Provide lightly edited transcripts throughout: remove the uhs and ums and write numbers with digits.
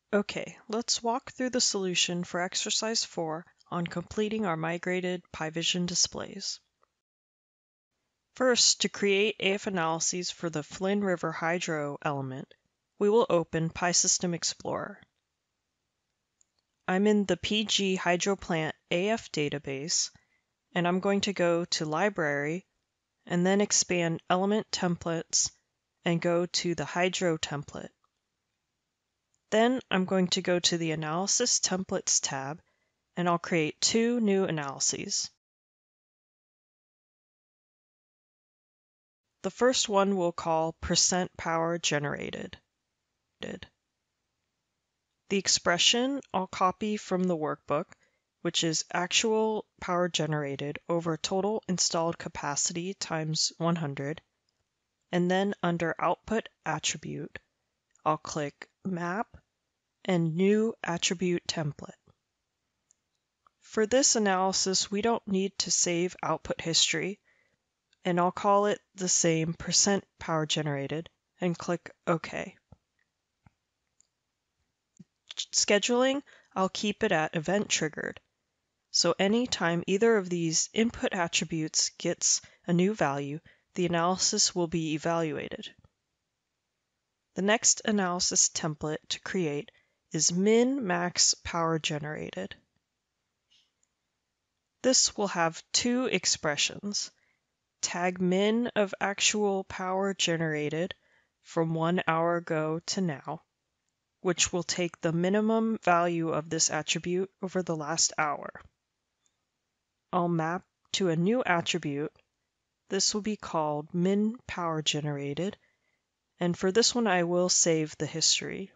Okay, let's walk through the solution for exercise 4 on completing our migrated PyVision displays. First, to create AF analyses for the Flynn River Hydro element, we will open PySystem Explorer. I'm in the PG Hydro Plant AF database, and I'm going to go to Library and then expand Element Templates and go to the Hydro template. Then I'm going to go to the Analysis Templates tab, and I'll create two new analyses. The first one we'll call %power generated. The expression I'll copy from the workbook, which is actual power generated over total installed capacity times 100, and then under Output Attribute, I'll click Map and New Attribute Template. For this analysis, we don't need to save output history, and I'll call it the same %power generated and click OK. Scheduling, I'll keep it at event triggered. So anytime either of these input attributes gets a new value, the analysis will be evaluated. The next analysis template to create is min-max power generated. This will have two expressions. Tag min of actual power generated from 1 hour ago to now, which will take the minimum value of this attribute over the last hour. I'll map to a new attribute. This will be called min power generated, and for this one I will save the history.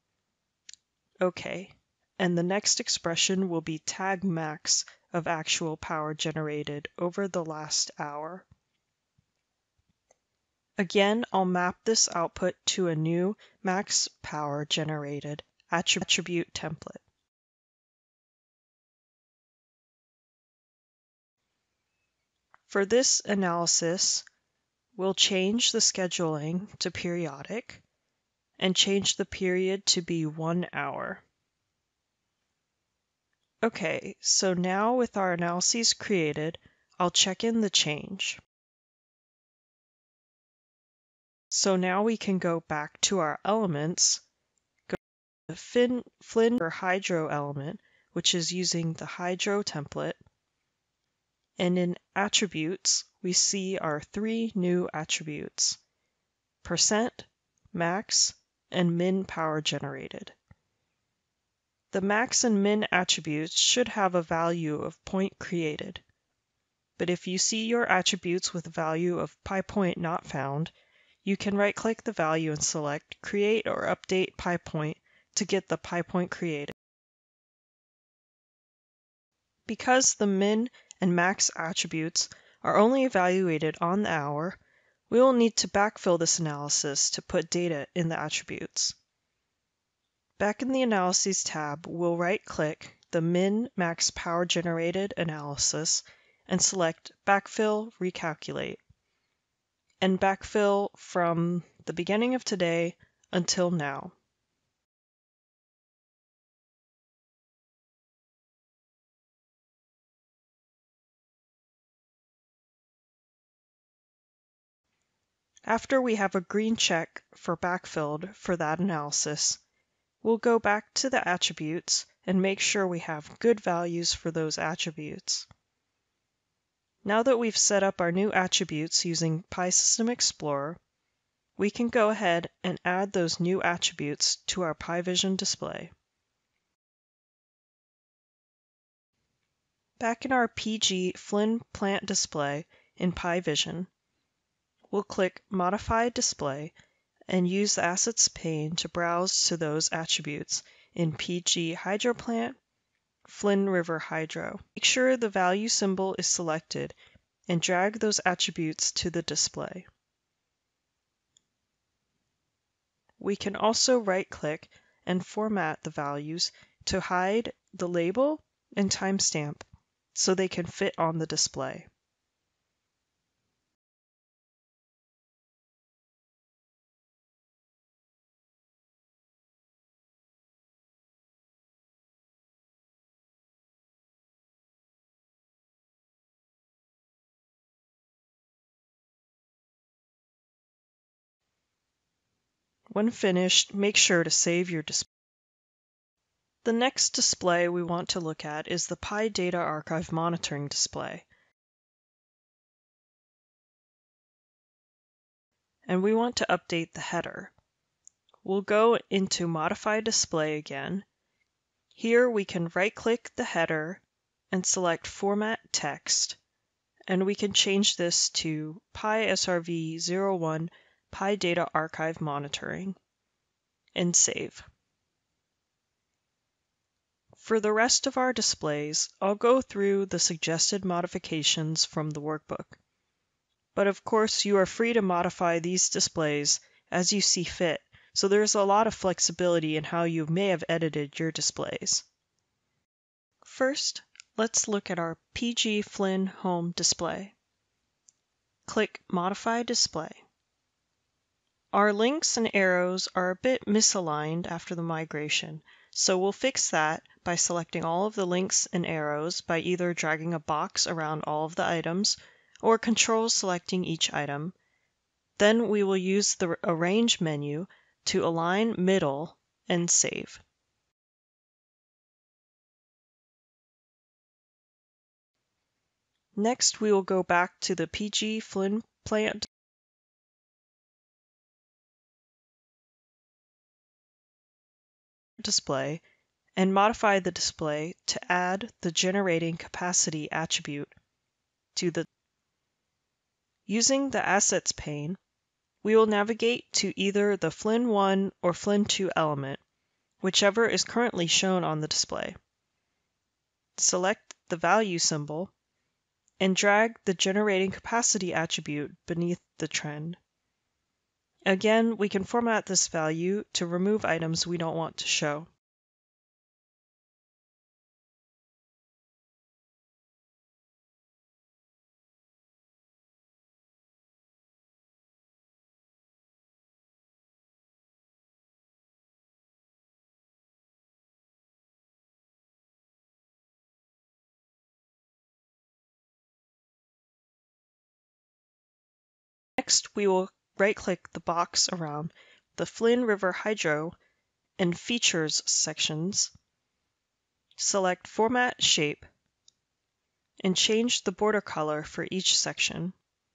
Okay, and the next expression will be tag max of actual power generated over the last hour. Again, I'll map this output to a new max power generated attribute template. For this analysis, we'll change the scheduling to periodic and change the period to be 1 hour. Okay, so now with our analyses created, I'll check in the change. So now we can go back to our elements, go to the Flynn or Hydro element, which is using the Hydro template, and in attributes, we see our three new attributes: %, max, and min power generated. The max and min attributes should have a value of point created. But if you see your attributes with a value of PyPoint not found, you can right-click the value and select Create or Update PyPoint to get the PyPoint created. Because the min and max attributes are only evaluated on the hour, we will need to backfill this analysis to put data in the attributes. Back in the Analyses tab, we'll right-click the min-max power generated analysis and select Backfill Recalculate, and backfill from the beginning of today until now. After we have a green check for backfilled for that analysis, we'll go back to the attributes and make sure we have good values for those attributes. Now that we've set up our new attributes using PySystem Explorer, we can go ahead and add those new attributes to our PyVision display. Back in our PG Flynn plant display in PyVision, we'll click Modify Display and use the Assets pane to browse to those attributes in PG Hydro Plant, Flynn River Hydro. Make sure the value symbol is selected and drag those attributes to the display. We can also right-click and format the values to hide the label and timestamp so they can fit on the display. When finished, make sure to save your display. The next display we want to look at is the PyData Archive Monitoring display. And we want to update the header. We'll go into Modify Display again. Here we can right-click the header and select Format Text, and we can change this to PySRV01 PyData Archive Monitoring and save. For the rest of our displays, I'll go through the suggested modifications from the workbook. But of course, you are free to modify these displays as you see fit, so there's a lot of flexibility in how you may have edited your displays. First, let's look at our PG Flynn Home display. Click Modify Display. Our links and arrows are a bit misaligned after the migration, so we'll fix that by selecting all of the links and arrows by either dragging a box around all of the items or Control selecting each item. Then we will use the Arrange menu to align middle and save. Next, we will go back to the PG Flynn plant display and modify the display to add the generating capacity attribute to the. Using the Assets pane, we will navigate to either the Flynn 1 or Flynn 2 element, whichever is currently shown on the display. Select the value symbol and drag the generating capacity attribute beneath the trend. Again, we can format this value to remove items we don't want to show. Next, we will right-click the box around the Flynn River Hydro and Features sections, select Format Shape, and change the border color for each section.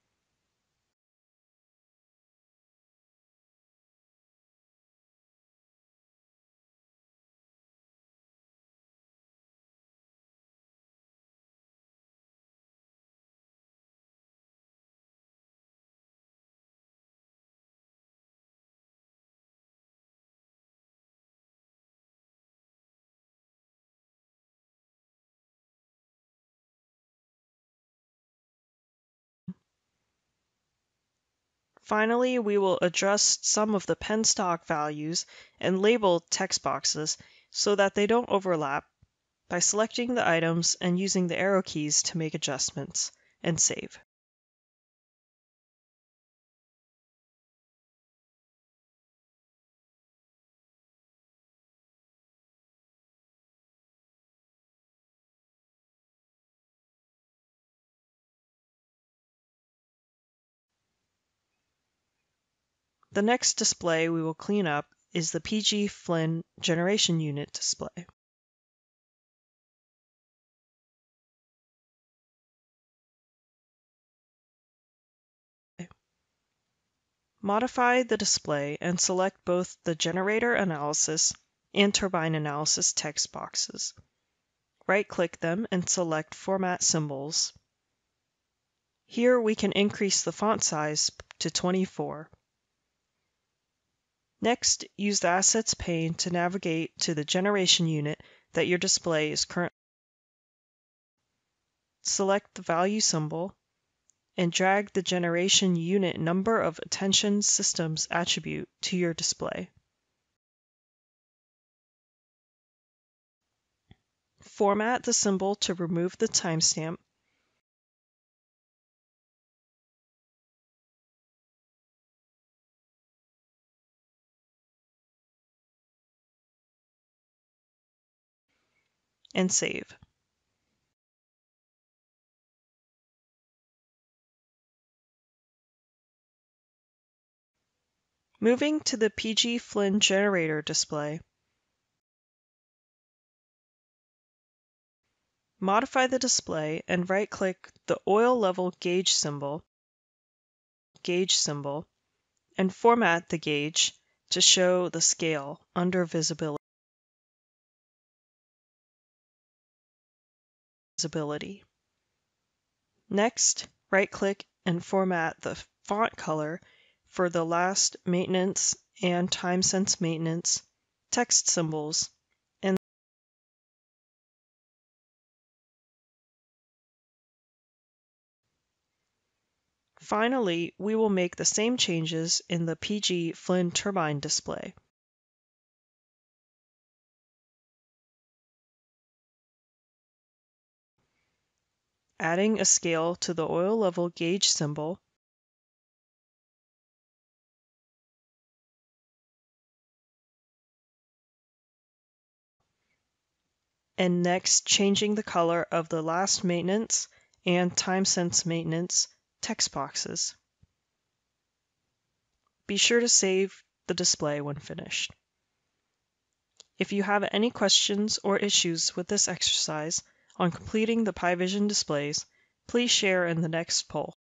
Finally, we will adjust some of the penstock values and label text boxes so that they don't overlap by selecting the items and using the arrow keys to make adjustments and save. The next display we will clean up is the PG Flynn Generation Unit display. Modify the display and select both the Generator Analysis and Turbine Analysis text boxes. Right-click them and select Format Symbols. Here we can increase the font size to 24. Next, use the Assets pane to navigate to the generation unit that your display is currently. Select the value symbol and drag the generation unit number of attention systems attribute to your display. Format the symbol to remove the timestamp. And save. Moving to the PG Flynn generator display, modify the display and right-click the oil level gauge symbol, and format the gauge to show the scale under visibility. Next, right-click and format the font color for the last maintenance and time sense maintenance text symbols. And finally, we will make the same changes in the PG Flynn turbine display. Adding a scale to the oil level gauge symbol, and next changing the color of the last maintenance and time sense maintenance text boxes. Be sure to save the display when finished. If you have any questions or issues with this exercise on completing the PiVision displays, please share in the next poll.